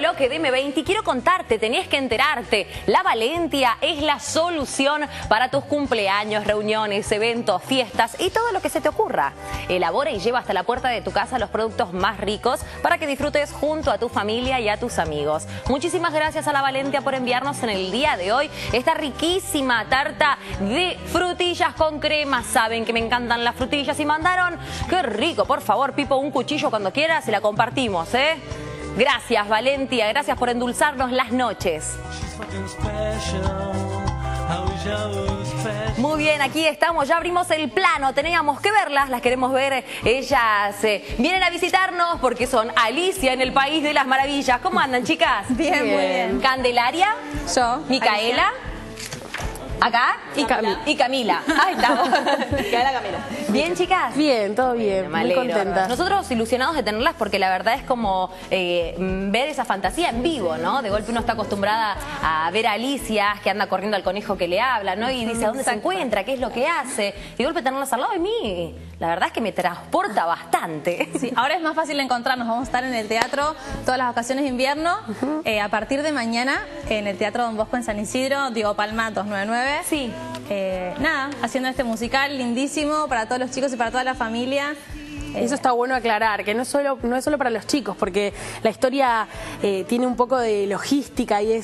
bloque de M20 y quiero contarte, tenías que enterarte, La Valentia es la solución para tus cumpleaños, reuniones, eventos, fiestas y todo lo que se te ocurra. Elabora y lleva hasta la puerta de tu casa los productos más ricos para que disfrutes junto a tu familia y a tus amigos. Muchísimas gracias a La Valentia por enviarnos en el día de hoy esta riquísima tarta de frutillas con crema. Saben que me encantan las frutillas y mandaron, qué rico, por favor, Pipo, un cuchillo cuando quieras y la compartimos, ¿eh? Gracias, Valentia, gracias por endulzarnos las noches. Muy bien, aquí estamos, ya abrimos el plano, teníamos que verlas, las queremos ver. Ellas vienen a visitarnos porque son Alicia en el País de las Maravillas. ¿Cómo andan, chicas? Bien, muy bien. Candelaria. Yo. Micaela. Acá. Y Camila. Ahí estamos. Camila. ¿Bien, chicas? Bien, todo bien, muy contenta. Nosotros ilusionados de tenerlas porque la verdad es como ver esa fantasía en vivo, ¿no? De golpe uno está acostumbrada a ver a Alicia que anda corriendo al conejo que le habla, ¿no? Y dice, ¿a dónde se encuentra? ¿Qué es lo que hace? Y de golpe tenerlas al lado de mí, la verdad es que me transporta bastante. Sí, ahora es más fácil encontrarnos, vamos a estar en el teatro todas las vacaciones de invierno, a partir de mañana en el Teatro Don Bosco en San Isidro, Diego Palma 299. Sí. Nada, haciendo este musical lindísimo para todos los chicos y para toda la familia. Eso está bueno aclarar, que no es solo para los chicos, porque la historia tiene un poco de logística y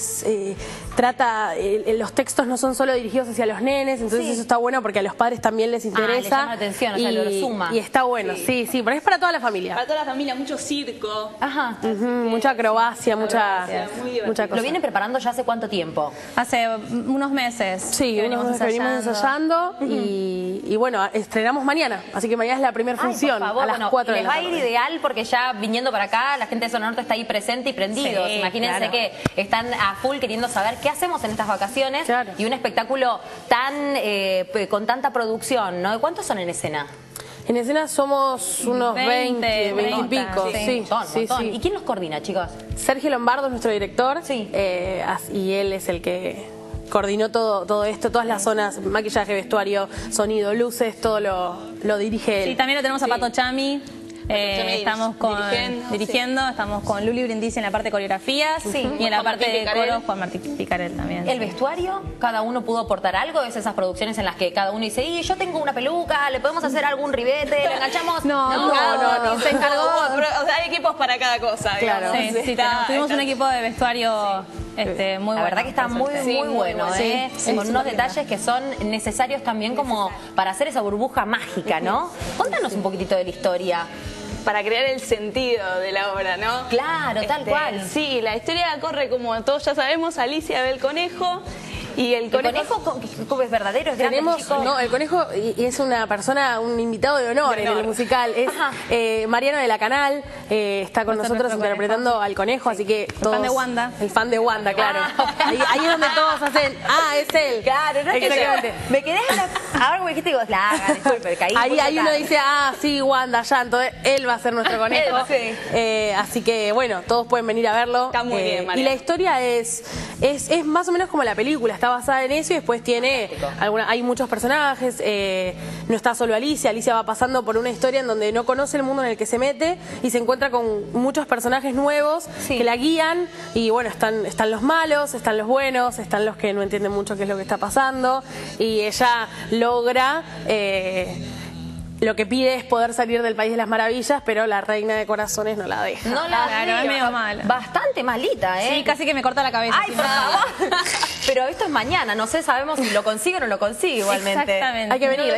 los textos no son solo dirigidos hacia los nenes, entonces eso está bueno porque a los padres también les interesa. Les llama la atención, o sea, lo suma. Y está bueno, sí, porque es para toda la familia. Para toda la familia, mucho circo. Ajá. Mucha acrobacia, mucha cosa. ¿Lo vienen preparando ya hace cuánto tiempo? Hace unos meses. Sí, unos meses que venimos ensayando y bueno, estrenamos mañana, así que mañana es la primera función. Por favor, a las 4 de la tarde. Les va a ir ideal porque ya viniendo para acá la gente de Zona Norte está ahí presente y prendidos. Sí, imagínense claro. que están a full queriendo saber qué hacemos en estas vacaciones y un espectáculo tan con tanta producción, ¿no? ¿Cuántos son en escena? En escena somos unos 20 y pico. Sí. ¿Y quién los coordina, chicos? Sergio Lombardo es nuestro director y él es el que coordinó todo esto, todas las zonas, maquillaje, vestuario, sonido, luces, todo lo dirige él. Sí, también lo tenemos a Pato Chami. Estamos dirigiendo, estamos con Luli Brindisi en la parte de coreografías y en la parte de coro Juan Martín Picarel también. ¿El vestuario? ¿Cada uno pudo aportar algo? ¿Es esas producciones en las que cada uno dice, y yo tengo una peluca, le podemos hacer algún ribete, le enganchamos? No. Se encargó, o sea, hay equipos para cada cosa. Claro. Sí, tuvimos un equipo de vestuario muy bueno. La verdad que está muy bueno, con unos detalles que son necesarios también como para hacer esa burbuja mágica, ¿no? Contanos un poquitito de la historia. Para crear el sentido de la obra, ¿no? Claro, tal cual. Sí, la historia corre como todos ya sabemos, Alicia ve el conejo. Y el conejo es verdadero, es grande, chico. No, el conejo es una persona, un invitado de honor en el musical. Es Mariano de la Canal, está con nosotros interpretando al conejo, así que todos... El fan de Wanda. El fan de Wanda, claro. Ahí es donde todos hacen, es él. Claro, no es exactamente. Me quedé ahora como dijiste, digo, disculpe, caí. Ahí uno dice, sí, Wanda, ya, entonces él va a ser nuestro conejo. Así que, bueno, todos pueden venir a verlo. Está muy bien, Mariano. Y la historia es más o menos como la película, está basada en eso y después tiene hay muchos personajes, no está solo Alicia va pasando por una historia en donde no conoce el mundo en el que se mete y se encuentra con muchos personajes nuevos que la guían y bueno, están los malos, están los buenos, están los que no entienden mucho qué es lo que está pasando y ella logra... lo que pide es poder salir del País de las Maravillas, pero la reina de corazones no la deja. No la deja. Es medio mala. Bastante malita, ¿eh? Sí, casi que me corta la cabeza. Ay, por favor. Pero esto es mañana, no sé, sabemos si lo consigue o no lo consigue igualmente. Exactamente. Hay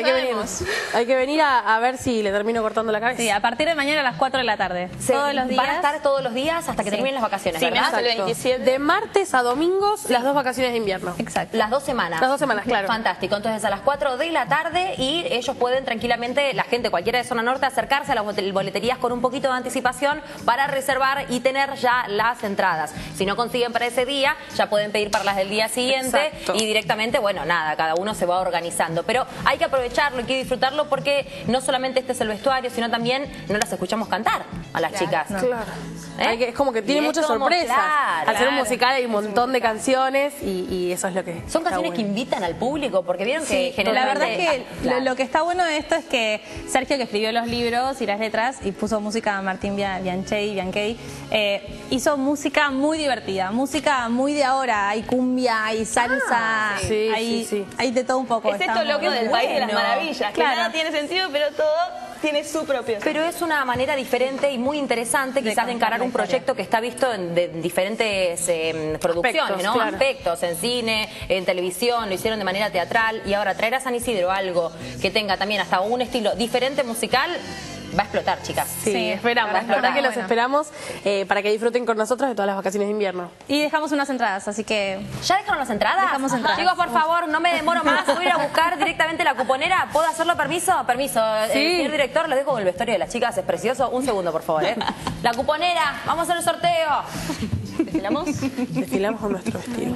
que venir a ver si le termino cortando la cabeza. Sí, a partir de mañana a las 4 de la tarde. Todos los días. Van a estar todos los días hasta que terminen las vacaciones, Sí, ¿verdad? menos el 27. De martes a domingos, las 2 vacaciones de invierno. Exacto. Las 2 semanas. Las 2 semanas, claro. Fantástico. Entonces a las 4 de la tarde y ellos pueden tranquilamente, la gente, cualquiera de Zona Norte, acercarse a las boleterías con un poquito de anticipación para reservar y tener ya las entradas. Si no consiguen para ese día, ya pueden pedir para las del día siguiente. Exacto. Y directamente, bueno, nada, cada uno se va organizando. Pero hay que aprovecharlo, hay que disfrutarlo porque no solamente este es el vestuario, sino también no las escuchamos cantar a las chicas. Claro. Es como que tiene muchas sorpresas. Al ser un musical hay un montón de canciones y eso es lo que son canciones que invitan al público, porque vieron que generalmente... La verdad es que lo que está bueno de esto es que Sergio, que escribió los libros y las letras y puso música a Martín Bianchey, hizo música muy divertida, música muy de ahora. Hay cumbia, hay salsa, hay de todo un poco. Es esto loco del País de las Maravillas, que nada tiene sentido, pero todo tiene su propio. Pero es una manera diferente y muy interesante quizás de encarar un proyecto que está visto en diferentes producciones, ¿no? Aspectos, en cine, en televisión, lo hicieron de manera teatral, y ahora traer a San Isidro algo que tenga también hasta un estilo diferente musical, va a explotar, chicas. Sí, esperamos. La verdad que los esperamos para que disfruten con nosotros de todas las vacaciones de invierno. Y dejamos unas entradas, así que... ¿Ya dejaron las entradas? Dejamos entradas. Chicos, por favor, no me demoro más. Voy a ir a buscar directamente la cuponera. ¿Puedo hacerlo? ¿Permiso? Permiso. Señor director, les dejo con el vestuario de las chicas. Es precioso. Un segundo, por favor. La cuponera. Vamos a hacer el sorteo. ¿Desfilamos? Desfilamos con nuestro vestido.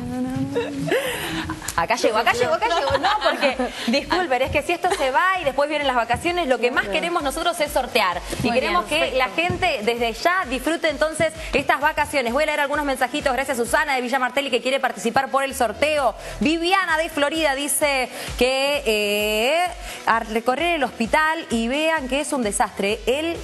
Acá llegó. No, porque, disculpen, es que si esto se va y después vienen las vacaciones, lo que más queremos nosotros es sortear. Y queremos que la gente desde ya disfrute entonces estas vacaciones. Voy a leer algunos mensajitos. Gracias a Susana de Villa Martelli, que quiere participar por el sorteo. Viviana de Florida dice que a recorrer el hospital y vean que es un desastre.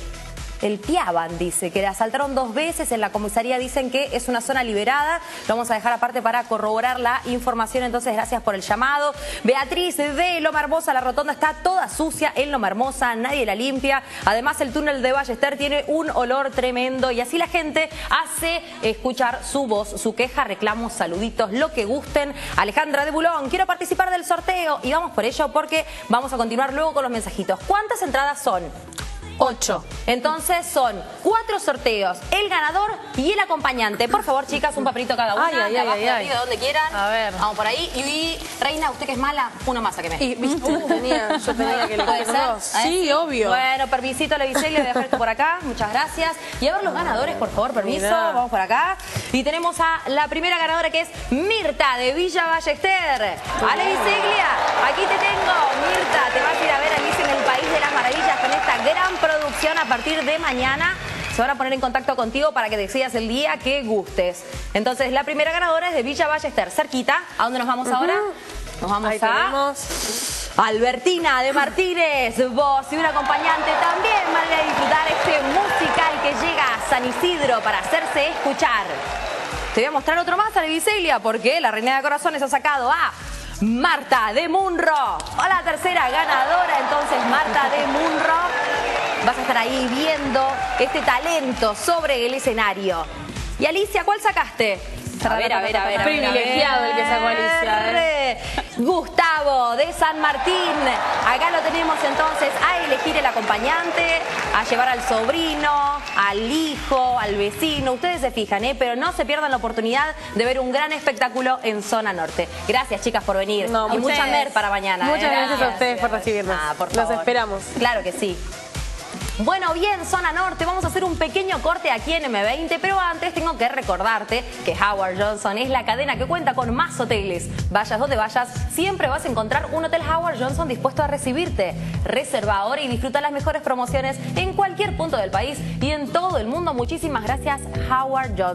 El Piaban dice que la asaltaron 2 veces en la comisaría, dicen que es una zona liberada. Lo vamos a dejar aparte para corroborar la información, entonces gracias por el llamado. Beatriz de Loma Hermosa, la rotonda está toda sucia en Loma Hermosa, nadie la limpia. Además el túnel de Ballester tiene un olor tremendo y así la gente hace escuchar su voz, su queja, reclamos, saluditos, lo que gusten. Alejandra de Bulón, quiero participar del sorteo y vamos por ello porque vamos a continuar luego con los mensajitos. ¿Cuántas entradas son? 8. Entonces son 4 sorteos, el ganador y el acompañante. Por favor, chicas, un papelito cada una, de abajo, de arriba, de donde quieran. A ver. Vamos por ahí. Y Reina, usted que es mala, uno más a que me. Yo tenía que ¿Puede ser? Sí, obvio. Bueno, permisito, Levicelio, de dejar esto por acá. Muchas gracias. Y a ver los ganadores, por favor, permiso. Mirá. Vamos por acá. Y tenemos a la primera ganadora, que es Mirta de Villa Ballester. A Leviceglia, aquí te tengo. Mirta, te vas a ir a ver a Alicia en el País de las Maravillas con esta gran producción. A partir de mañana se van a poner en contacto contigo para que decidas el día que gustes. Entonces, la primera ganadora es de Villa Ballester, cerquita. ¿A dónde nos vamos ahora? Nos vamos Ahí tenemos Albertina de Martínez, vos y un acompañante también van a disfrutar este musical que llega a San Isidro para hacerse escuchar. Te voy a mostrar otro más, a Levicelia, porque la Reina de Corazones ha sacado a Marta de Munro. La tercera ganadora, entonces, Marta de Munro. Vas a estar ahí viendo este talento sobre el escenario. Y Alicia, ¿cuál sacaste? A ver. Privilegiado el que sacó Alicia. Gustavo de San Martín. Acá lo tenemos entonces a elegir el acompañante, a llevar al sobrino, al hijo, al vecino. Ustedes se fijan, pero no se pierdan la oportunidad de ver un gran espectáculo en Zona Norte. Gracias, chicas, por venir. Y mucha mer para mañana. Muchas gracias a ustedes por recibirnos. Los esperamos. Claro que sí. Bueno, bien, Zona Norte, vamos a hacer un pequeño corte aquí en M20, pero antes tengo que recordarte que Howard Johnson es la cadena que cuenta con más hoteles. Vayas donde vayas, siempre vas a encontrar un hotel Howard Johnson dispuesto a recibirte. Reserva ahora y disfruta las mejores promociones en cualquier punto del país y en todo el mundo. Muchísimas gracias, Howard Johnson.